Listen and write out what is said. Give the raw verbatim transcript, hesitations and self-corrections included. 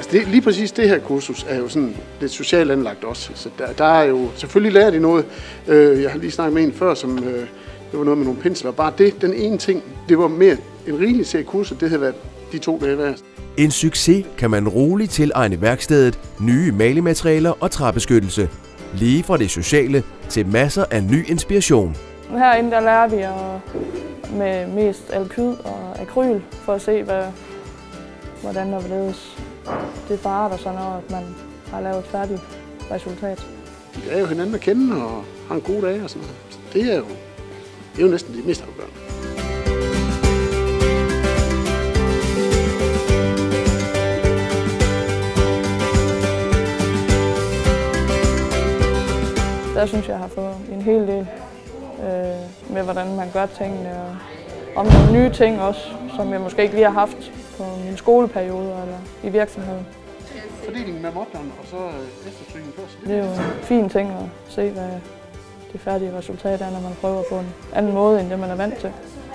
Altså det, lige præcis det her kursus er jo sådan lidt socialt anlagt også. Så der, der er jo selvfølgelig lærer de noget. Jeg har lige snakket med en før, som det var noget med nogle pensler. Bare det, den ene ting, det var mere en rigelig serie kursus, det havde været de to dage værst. En succes kan man roligt tilegne i værkstedet, nye malematerialer og træbeskyttelse. Lige fra det sociale til masser af ny inspiration. Herinde der lærer vi at, med mest alkyd og akryl for at se, hvad, hvordan der ledes. Det farver der så, når man har lavet et færdigt resultat. De er jo hinanden at kende og har en god dag og sådan noget. Så det er jo, det er jo næsten det mest afgørende. Der synes jeg, jeg har fået en hel del øh, med, hvordan man gør tingene, og om nogle nye ting også, som jeg måske ikke lige har haft på min skoleperiode eller i virksomheden. Fordelingen med modlerne og så efterstykningen først. Det er jo en fin ting at se, hvad det færdige resultat er, når man prøver på en anden måde, end det man er vant til.